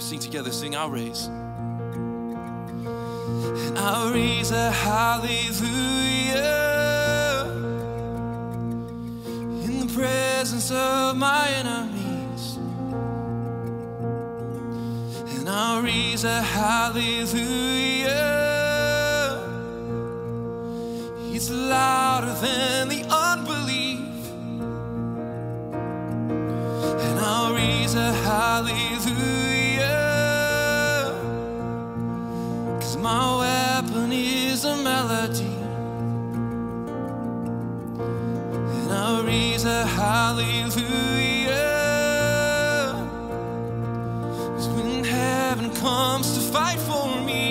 sing together, sing I'll raise. And I'll raise a hallelujah in the presence of my enemies. And I'll raise a hallelujah. It's louder than the unbelief. And I'll raise a hallelujah, 'cause my weapon is a melody. And I'll raise a hallelujah, 'cause when heaven comes to fight for me,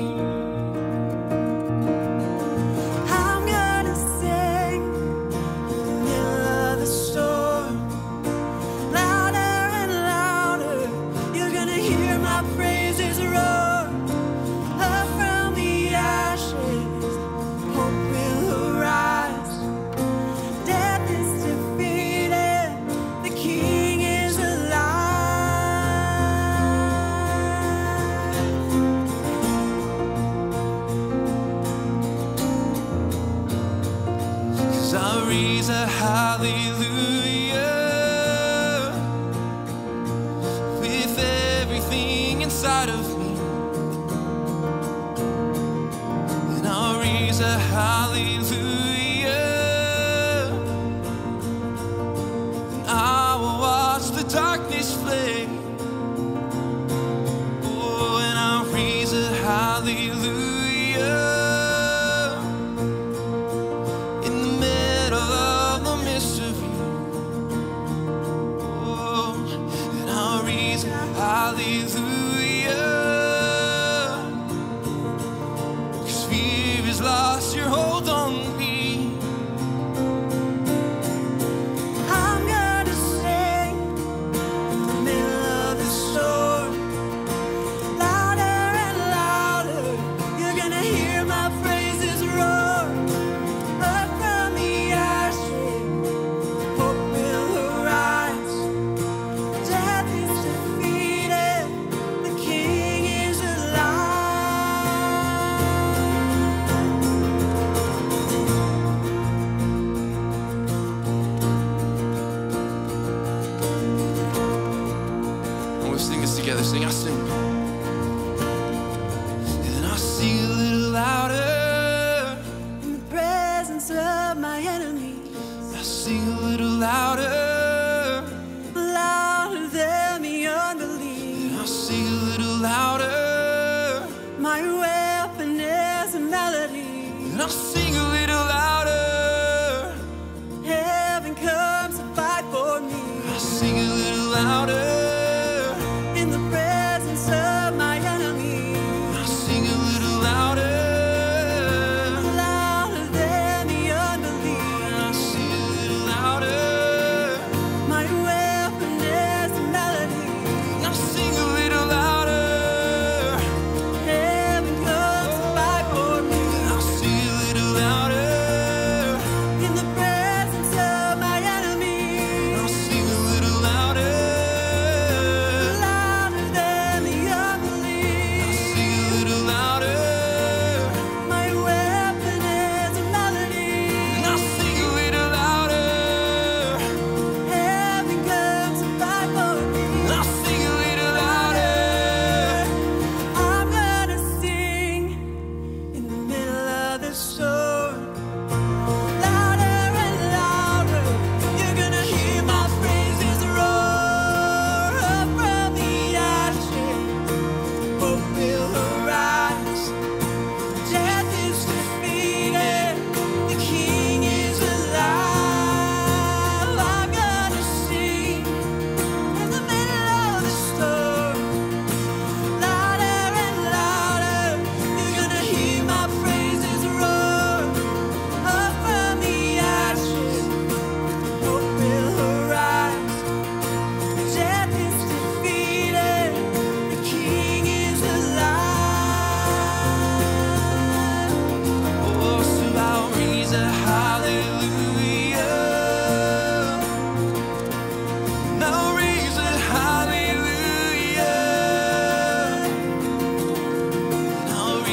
I'll raise a hallelujah with everything inside of me. And I'll raise a hallelujah, and I will watch the darkness flee. Oh, and I'll raise a hallelujah hallelujah, 'cause fear has lost your hold on me. I'm gonna sing in the middle of the storm, louder and louder. You're gonna hear my praises roar. Up from the ashes, hope will arise. Death is defeated. Sing this together, sing, I sing. And I'll sing a little louder in the presence of my enemies. I'll sing a little louder, louder than the unbelief. And I'll sing a little louder, my weapon is a melody. And I'll sing a little louder, heaven comes to fight for me. I'll sing a little louder in the presence of my enemy. I'll sing a little louder, louder than the unbelief. I'll sing a little louder, my weapon is a melody. I'll sing a little louder, heaven comes to fight for me. I'll sing a little louder in the presence of my enemy. I'll sing a little louder,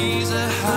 raise a